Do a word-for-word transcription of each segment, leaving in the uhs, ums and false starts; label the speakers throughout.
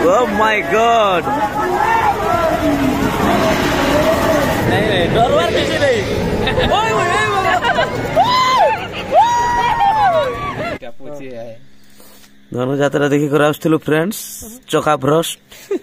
Speaker 1: Oh my God! नहीं नहीं डरवार किसी नहीं। ओए ओए क्या पूछिए है? धनु यात्रा देखी कर आसथिलु फ्रेंड्स चका भ्रष्ट।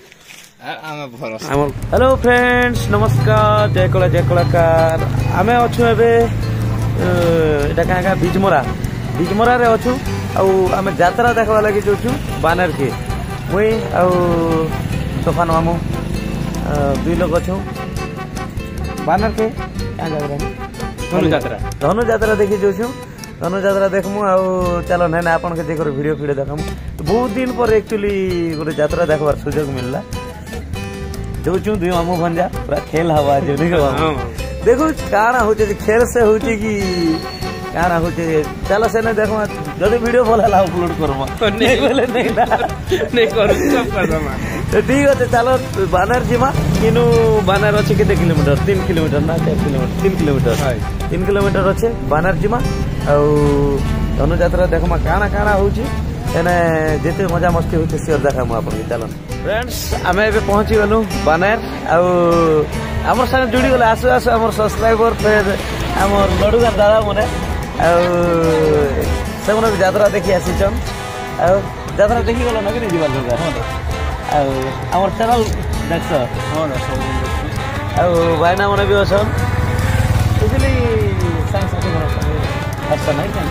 Speaker 1: हेलो फ्रेंड्स नमस्कार जय कला जय कलाकार आमे अच्छु एबे एटा का का बिजमरा बिजमरा रे अच्छु आ आमे यात्रा देखवा लागि जोछु बानर के मुई आ तोफान मामू दुई लोग अच्छु बानर के क्या जगह धनु यात्रा धनु यात्रा देखी जोछु धनु यात्रा देखमु आ चलो नै ना आपन के देखर वीडियो वीडियो देखमु बहुत दिन पर एक्चुअली गोटे यात्रा देखबार सुयोग मिलला जोचू दुई मामू भंजा पूरा खेल हवा जो देखो काना होचे खेल से होचे कि काना होचे चलो से ने देखो जदी वीडियो भला अपलोड करबो नहीं बोले नहीं ना नहीं करू सब करबा तो ठीक है चलो बानर जीमा किनु बानर अछि केते किलोमीटर तीन किलोमीटर ना चार किलोमीटर तीन किलोमीटर तीन किलोमीटर अछि बानर जीमा आ धनु यात्रा देखमा काना काना होची एने जेते मजा मस्ती होते शेयर देखामु आपन के चलन फ्रेंड्स आमे एबे पहुंची गलु बानर आ हमर संग जुड़ी गले आसु आसु हमर सब्सक्राइबर फिर हमर लडुगा दादा मने आ सेमने यात्रा देखि आसी छन आ यात्रा देखि गलो नगरी जीवन जगह आ हमर चैनल देखछ हो न सब आ भाईना मने भी अछन इसली संग साथी गलो अच्छा नहीं केनता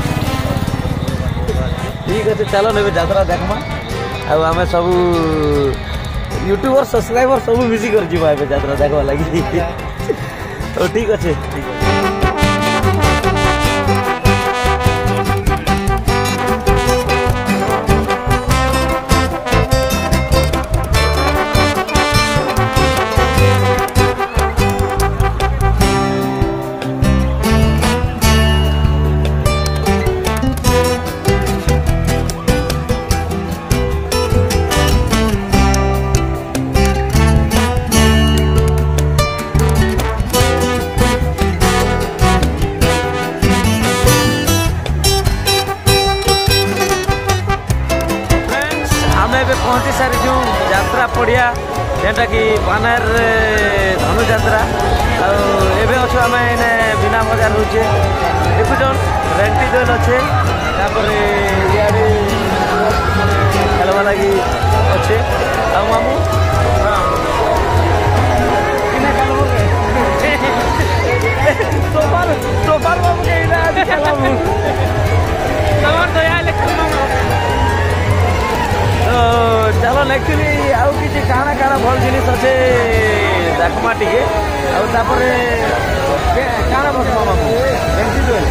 Speaker 1: ठीक है चलो ने यात्रा देखमा आम सब यूट्यूबर सब्सक्राइबर सब मिसी कर जीवा यात्रा देखवा लगी तो ठीक अच्छे ठीक है पहुंची सारी जो यात्रा पड़िया जेटा कि बानर धनु यात्रा आबे अच्छे आम इने बिना बजार होचे देखुन रेंटी दोल अच्छे इे खेलवा लगी अच्छे आ मामू चलो एक्चुअली आउ कि काना काना भल जिनिस अच्छे देखमा टिके आपर काना बसमा मामू रेंटी दोल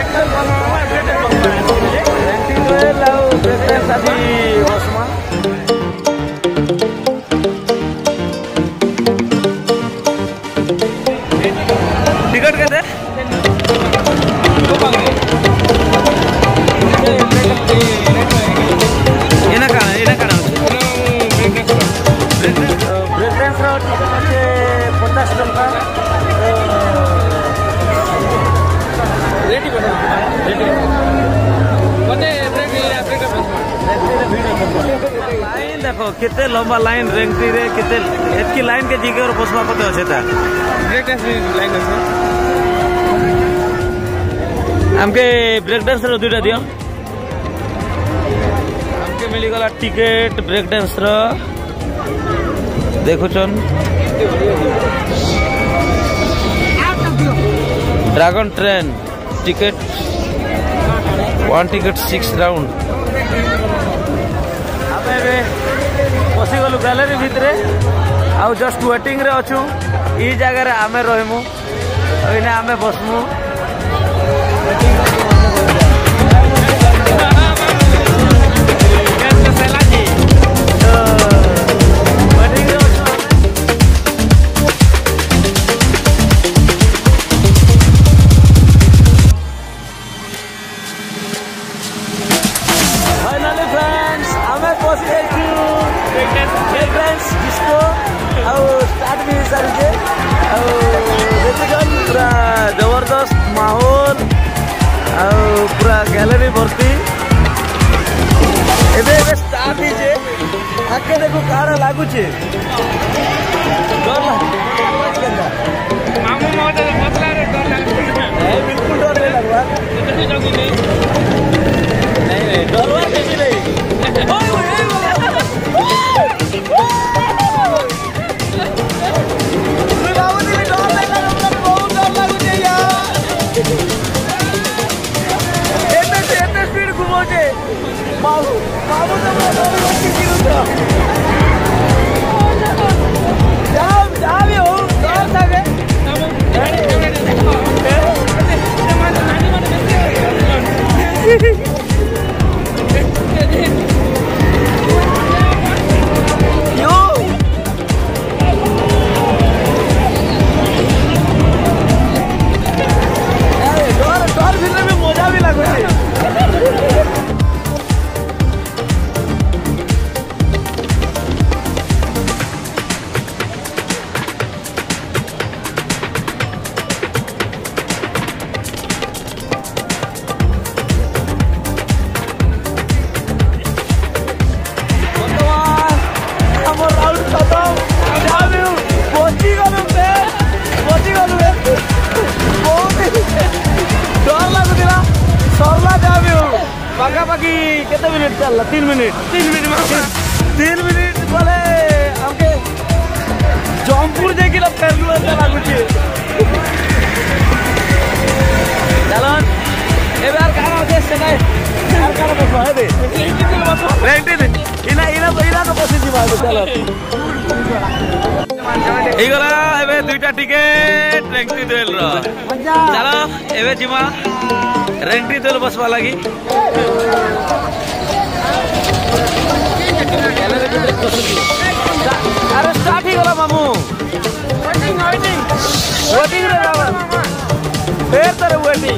Speaker 1: रेंटी दोल आउ साथी बसमा टिकट के पचास टका लाइन देखो कितने लंबा लाइन रेंटी रे कितने एतकी लाइन के जगह बसवा पते अच्छे था ब्रेक डांस लाइन अच्छे हमके ब्रेक डांस रो दुटा दियो हमके मिली गला टिकट ब्रेक डांस रो देखो चन dragon train ticket one ticket six round बसी गलु गैलरी भितरे आउ जस्ट वेटिंग रे अच्छू ई जगह आमे रहमु इने आमे बसमु जबरदस्त माहौल पूरा गैलरी भर्ती एबे एबे स्टार्ट हिजे आके देखो काड़ा लागुचे
Speaker 2: मामू महोदय बसला रे डर लागुचे
Speaker 1: नहीं बिल्कुल डर नहीं लगवा
Speaker 2: नहीं जगी नहीं
Speaker 1: नहीं नहीं डरवा किसी नहीं ओए ओए रावती ने डर लगा हमने बहुत डर लागुचे यार एते एते स्पीड घुमोचे मामू मामू तो डर लागुचे गिरुता जाओ जाओ यो डर लागे कितने मिनट चल तीन मिनट
Speaker 2: तीन मिनट में
Speaker 1: तीन मिनट बोले हमके जौनपुर जाके लब कर लू अच्छा लागुचे चलो ए बार काना देश से नहीं यार काना बस है दे रेंटी दे इना इना तो इना तो बस जीवा चलो এই গলা এবে দুইটা টিকেট রেন্টি দেল র চলো এবে জিমা রেন্টি দেল বসবা লাগি अरे स्टार्ट ही गला मामू
Speaker 2: वेटिंग वेटिंग
Speaker 1: वेटिंग रे बाबा फेर तेरे वेटिंग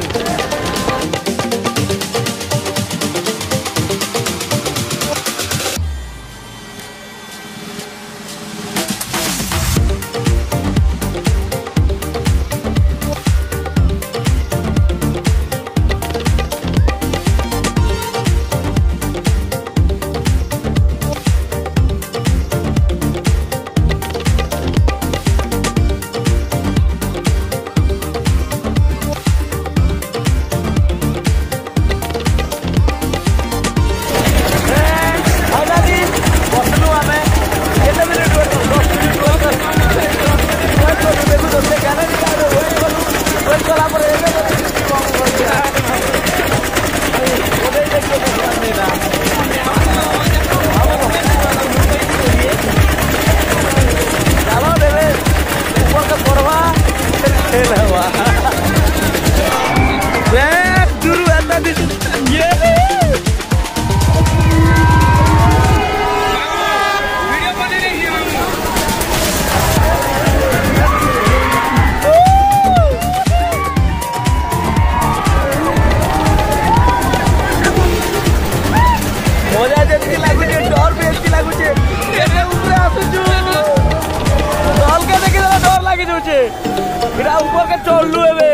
Speaker 1: ऊपर के चलू एबे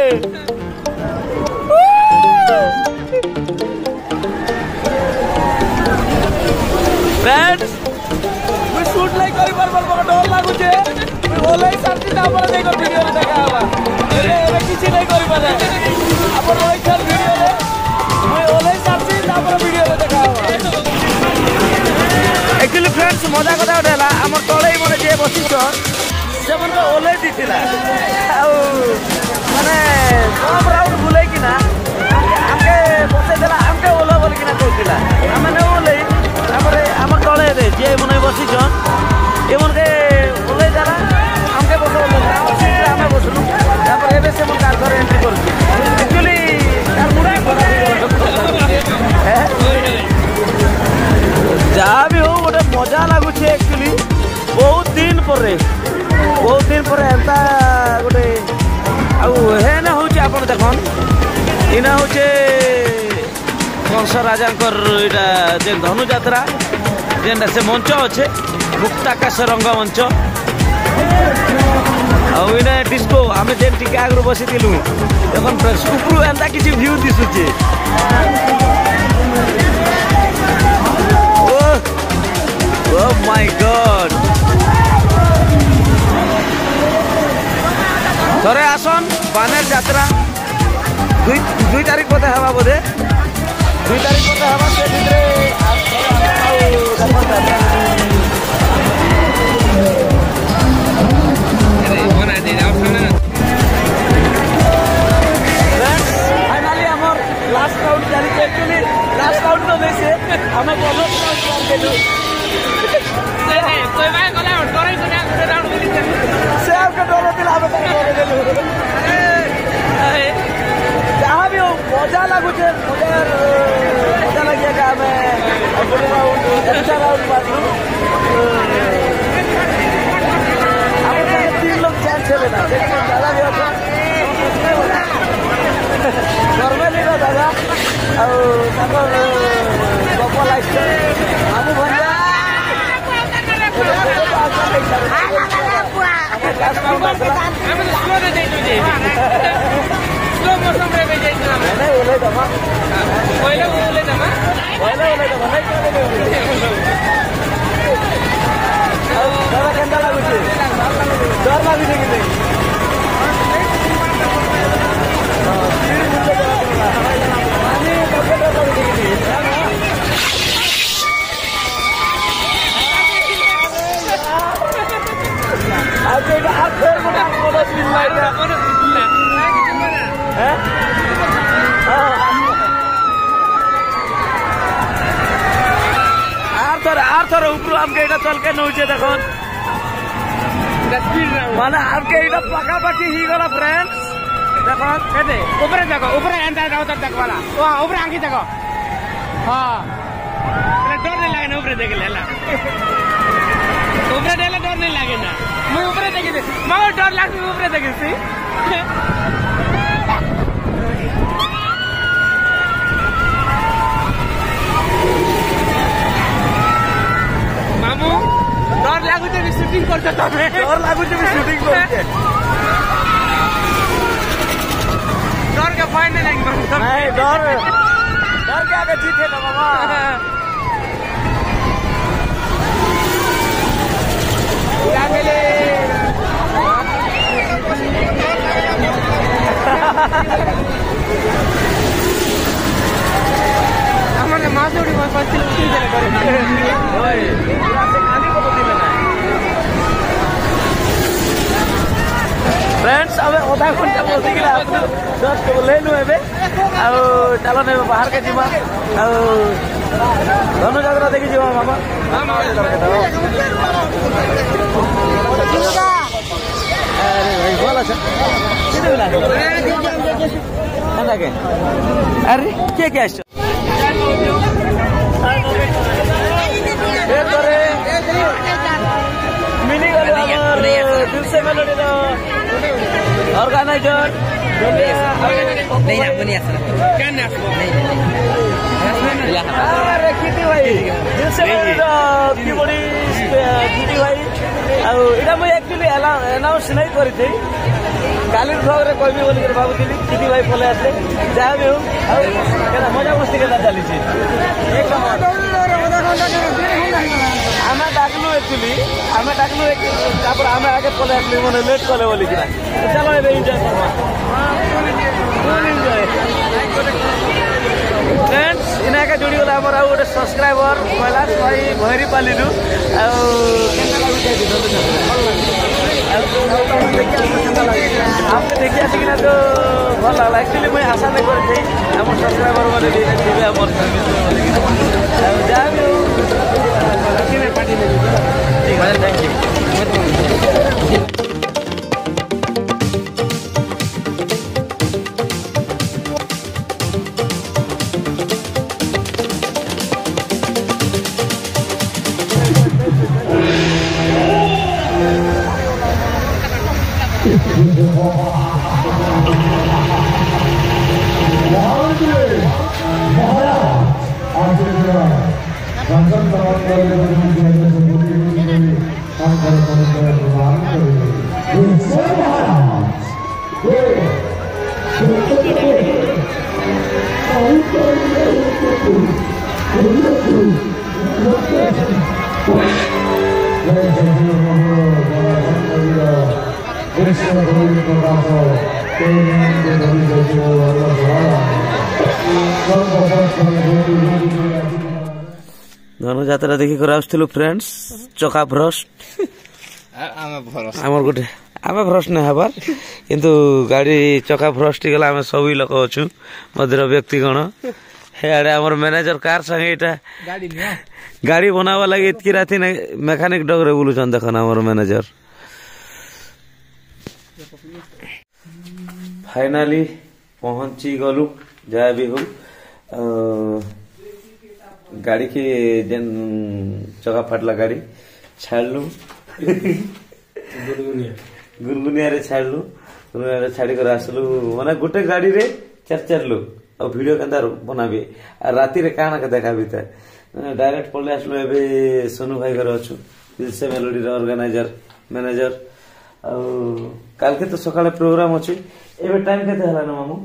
Speaker 1: फ्रेंड्स मैं शूट लाइक करी बार बार बड़ा डर लागु छे मैं ओलाई साथी ना पर देखो वीडियो रे देखा हवा एबे एबे किछि नहीं करी पाले अपन ओई चल वीडियो रे मैं ओलाई साथी ना पर वीडियो रे देखा हवा एक्चुअली फ्रेंड्स मजा कथा उठेला हमर तळे मने जे बसिछ से मन को ओलाई दिथिला आउ माने सब राउंड बुलाई कि ना हमके बसे देला हमके ओला बोल कि ना कहतिला हमें ने ओलाई हमरे हमर तळे रे जे मने बसिछ ए मन के ओलाई जाला हमके बसे ओला हमर सीट रे हमें बसलु तापर एबे से मन कार घर एंट्री करछु एक्चुअली कार मुड़ा खराब है जा भी हो गोटे मजा लागु छे एक्चुअली बहुत दिन पर बहुत दिन पर एंता गोटे आउ हे ना होचे आपण देखन इना होचे कंस राजांकर इटा जे धनु यात्रा जेन से मंच अच्छे मुक्ताकाश रंग मंच आउ इना डिस्को आमे जेन टिके आगरो बसी दिलु देखन उपरु एंता किछि व्यू दिसुचे ओ ओ माय गॉड थरे आसन बानेर यात्रा दुई दुई तारीख बोधे हवा बोधे दुई तारीख बोधे हवा से भितरे फाइनाली हमर लास्ट राउंड चली एक्चुअली लास्ट राउंड तो नहीं से हमें बोनस राउंड कर देलु
Speaker 2: नहीं नहीं कोई भाई गला और करे कोना कोना राउंड मिली
Speaker 1: से आपके डोरो दिला हमें कर देलु अरे जहां भी हो मजा लागु छे मजा मजा लगिएगा हमें बोले राउंड अच्छा राउंड मारू हमें तीन लोग चांस है ना ज्यादा भी होता नॉर्मली ना दादा ଆଉ ତାଙ୍କର ଗପ ଲାଗିଛି ଆମକୁ ଭଲ କେନ୍ତା ଲାଗୁଛି ଡର ଲାଗୁଛି କି ନାଇଁ आर्थर ऊपर आमके इटा चल के नौचे देखो माने आमके इटा पका पकी ही गला फ्रेंड्स देखो केते ऊपर देखो ऊपर एंटा राउतर देखो वाला ओ ऊपर आंखी देखो हां એટલે ડર નહીં લાગે ને ऊपर देख लेला ऊपर देला डर नहीं लागे ना मैं ऊपर देखी दे मगर डर लागे ऊपर देखी सी मामू डर लागु जे शूटिंग करते तमे डर लागु जे शूटिंग करते डर के भय नहीं लागे नहीं डर डर के आगे जीत है ना मामा हमारे मासूड़ी में पच्चीस उठी चले करे ओए पूरा से खाली को तो दिले ना फ्रेंड्स अब ओधा घंटा बोलते कि आप जस्ट ले नु एबे आ चलो ने बाहर के जीवा आ धनु जागरा देखि जीवा मामा हां मामा अरे भाई बोला सर किधर मिला है अरे क्या क्या है मिनी गलो हमर दिल से मेलोडी रो ऑर्गेनाइजर नहीं ना बनिया सर क्या ना नहीं अरे किती भाई दिल से मेलोडी रो की बड़ी किती भाई आ एटा मैं एक्चुअली अनाउंस नहीं करी थी काली ब्लॉग रे कोई भी बोली कर भाबुଥିଲି किती भाई पले आसे जा भी हो केना मजा मस्ती केना चली छी एक आमे डाकनु एक्चुअली आमे डाकनु एक तापर आमे आगे पले आसली मने लेट कले बोली किना चलो एबे एंजॉय करबा फुल एंजॉय फ्रेंड्स इना के जोड़ी वाला हमर आ ओटे सब्सक्राइबर कैलाश भाई भैरी पाली नु आ केना लागै छै आपने देखिए कि ना तो भल लगा एक्चुअली मैं आशा नहीं करी आम सब्सक्राइबर मैंने देखिए आम सर्विस जहाँ भी पार्टी ठीक है thank you
Speaker 3: Thank you.
Speaker 1: Dhanuyatra ଦେଖିକରି ଆସୁଥିଲୁ ଫ୍ରେଣ୍ଡସ୍ ଚକା ଭ୍ରଷ୍ଟ ଆମର ଗୋଟେ ଆମେ ଭ୍ରଷ୍ଟ ନାଇଁ ହେବାର୍ କିନ୍ତୁ ଗାଡି ଚକା ଭ୍ରଷ୍ଟ ହେଇଗଲା ଆମେ ସବୁ ଲୋକ ଅଛୁ ମନ୍ଦିର ବ୍ୟକ୍ତିଗଣ ହେଆଡେ ଆମର ମ୍ୟାନେଜର କାର୍ ସାଙ୍ଗେ ଏଇଟା ଗାଡି ବନାବା ଲାଗି ଏତିକି ରାତି ମେକାନିକ ଡଗରେ ବୁଲୁଛନ୍ ଦେଖନ ଆମର ମ୍ୟାନେଜର फाइनाली पहुंची गलु जहाँ भी हो गाड़ी के जेन चका फाटला गाड़ी छाड़लु गुरगुनिया रे छाड़लु गुरगुनिया रे छाड़ी कर आसलु माने गोटे गाड़ी रे चार चार लोग और वीडियो के अंदर बनाबे आ राती रे काना के देखाबी त डायरेक्ट पले आसलु एबे सोनू भाई घर अछु दिलसे मेलोडी रे ऑर्गेनाइजर मैनेजर काल के तो सकाळे प्रोग्राम अछि एबे टाइम केते हला न मामू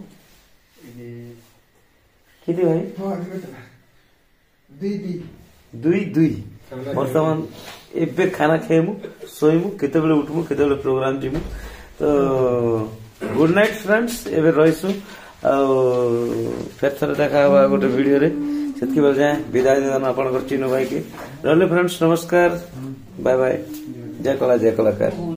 Speaker 1: किती भाई दुई दुई दुई दुई वर्तमान एबे खाना खेमु सोइमु केते बेले उठमु केते बेले प्रोग्राम जिमु तो गुड नाइट फ्रेंड्स एबे रहिसु आ फेर थरे देखा हवा गोटे वीडियो रे सेतकी बेले जाय विदाई देन आपन चिन्नू भाई के रहले फ्रेंड्स नमस्कार बाय बाय जय कला जय कलाकार।